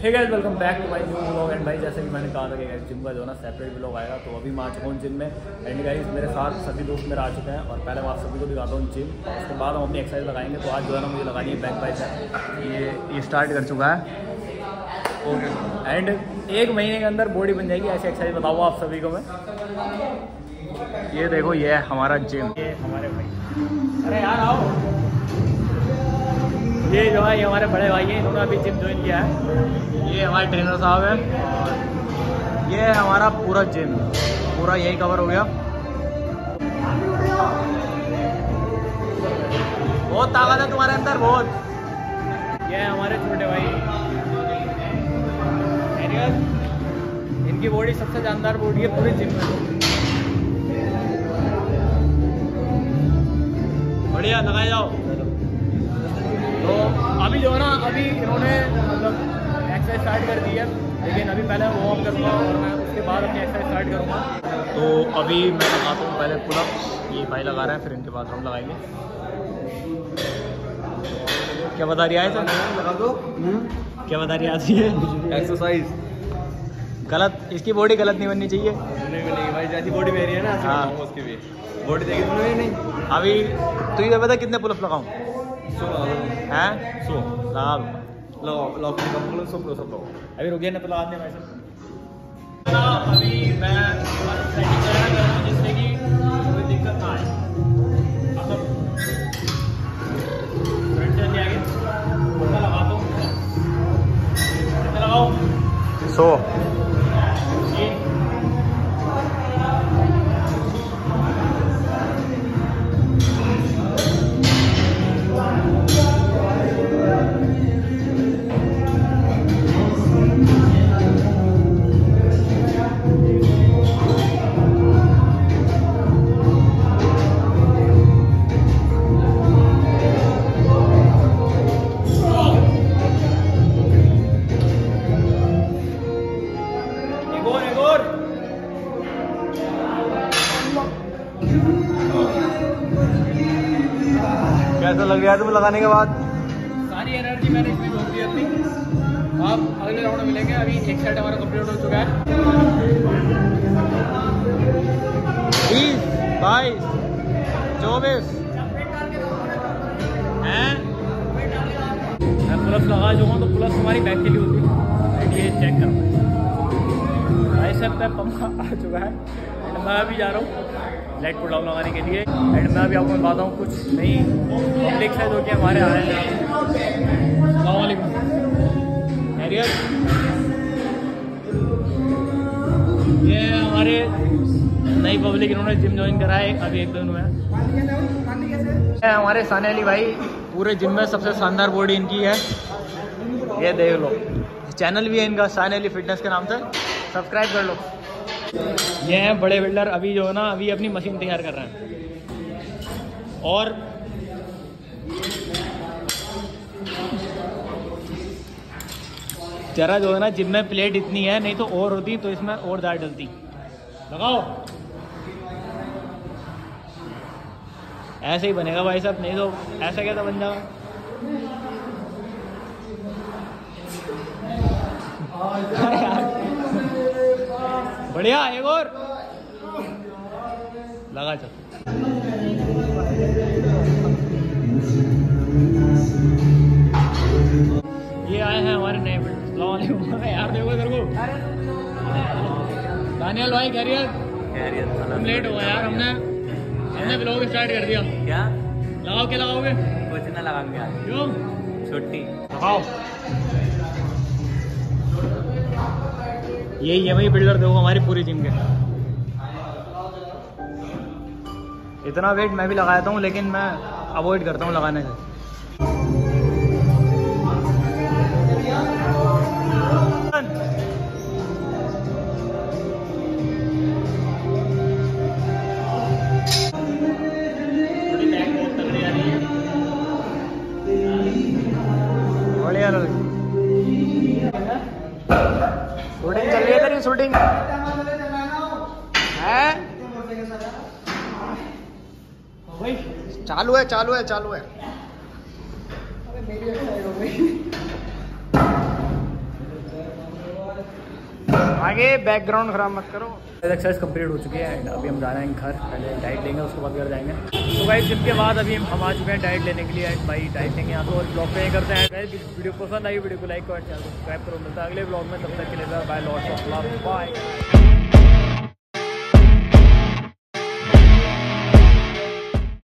Hey guys, welcome back to my new vlog. And भाई जैसे कि मैंने कहा था कि जिम का जो है ना सेपरेट व्लॉग आएगा, तो अभी मैं आ चुका हूँ जिम में। एंड गाइस मेरे साथ सभी दोस्त मेरे आ चुके हैं और पहले मैं आप सभी को दिखाता हूँ जिम, उसके बाद हम अपनी एक्सरसाइज लगाएंगे। तो आज जो है ना मुझे लगानी है बैक बाइसेप। ये स्टार्ट कर चुका है ओके। एंड 1 महीने के अंदर बॉडी बन जाएगी। ऐसी एक्सरसाइज बताऊँ आप सभी को मैं। ये देखो, ये है हमारा जिम। ये हमारे भाई, अरे यार आओ। ये जो है ये हमारे बड़े भाई हैं, इन्होंने अभी जिम ज्वाइन किया है। ये हमारे ट्रेनर साहब हैं और ये है हमारा पूरा जिम, पूरा यही कवर हो गया। बहुत ताकत है तुम्हारे अंदर, बहुत। ये है हमारे छोटे भाई, इनकी बॉडी सबसे जानदार बॉडी है पूरे जिम में। बढ़िया, लगाए जाओ। तो अभी जो है ना, अभी इन्होंने मतलब एक्सरसाइज स्टार्ट कर दी है, लेकिन अभी पहले वार्म अप करूँगा और मैं उसके बाद अपनी एक्सरसाइज स्टार्ट करूँगा। तो अभी मैं लगाता हूँ पहले पुलअप्स। ये भाई लगा रहे हैं, फिर इनके बाद हम लगाएंगे। क्या बता रही है सर? लगा दो। क्या बता रही है एक्सरसाइज गलत, इसकी बॉडी गलत नहीं बननी चाहिए। नहीं बनेगी भाई, जैसी बॉडी मेरी है ना। हाँ, उसकी भी बॉडी देखी तुमने? नहीं। अभी तो ये बता कितने पुलअप लगाऊँ? 100 हैं? 100 लगाओ। अभी रुकिए ना, तो लगा दें भाई साहब। अभी मैं सेटिंग कर रहा हूँ जिससे कि कोई दिक्कत ना आए। फ्रंट चलिए आगे, लगाता हूँ। कितना लगाओ? 100। कैसा लग रहा है तुम्हें लगाने के बाद? सारी एनर्जी मैंने इसमें झोंक दी अपनी। अब अगले राउंड में मिलेंगे। अभी एक सेट हमारा कंप्लीट हो चुका है। 20, 22, 24 हैं। मैं प्लस लगा चुका हूँ, तो प्लस हमारी बैक के लिए होती है। ये चेक करो, बाइसेप पे पंप आ चुका है। मैं अभी जा रहा हूँ लेग पुल डाउन लगाने के लिए। एंड मैं अभी आपको बताता हूँ कुछ नई पब्लिक साइज होती है हमारे आए हैं। अस्सलामुअलैकुम, खैरियत? ये हमारे नई पब्लिक, इन्होंने जिम ज्वाइन करा है अभी 1 दिन हुआ है। हमारे साने अली भाई, पूरे जिम में सबसे शानदार बॉडी इनकी है। ये देख लो, चैनल भी है इनका साने अली फिटनेस के नाम से, सब्सक्राइब कर लो। ये हैं बड़े बिल्डर। अभी जो है ना, अभी अपनी मशीन तैयार कर रहे हैं। और जरा जो है ना, जिम में प्लेट इतनी है, नहीं तो और होती तो इसमें और दाल डलती। लगाओ, ऐसे ही बनेगा भाई साहब, नहीं तो ऐसा कैसा बन जाएगा। बढ़िया, एक और लगा। चल, ये आए हैं हमारे नए बिल्डर। यार देखो इधर को, दानियल भाई खैरियत? हम लेट हो गए यार, हमने ब्लॉग स्टार्ट कर दिया। क्या लगाओ? क्या लगाओगे? कुछ ना लगाऊंगा। क्यों? छुट्टी। लगाओ। यही है भाई बिल्डर, देखो हमारी पूरी जिम के। इतना वेट मैं भी लगाता हूँ, लेकिन मैं अवॉइड करता हूँ लगाने से। बढ़िया लग रही शूटिंग चल रही है तेरी, शूटिंग है? चालू है, चालू है, चालू है। आगे बैकग्राउंड खराब मत करो। एक्सरसाइज कंप्लीट हो चुकी है एंड अभी हम जा रहे हैं घर, पहले डाइट लेंगे उसके बाद घर जाएंगे। तो भाई जिम के बाद अभी हम आ चुके हैं डाइट लेने के लिए एंड भाई डाइट लेंगे यहाँ तो और ब्लॉग पे करते हैं। वीडियो पसंद आई वीडियो को लाइक और चैनल को सब्सक्राइब करो। मिलता है अगले ब्लॉग में, तब तक के लिए bye lots of love bye.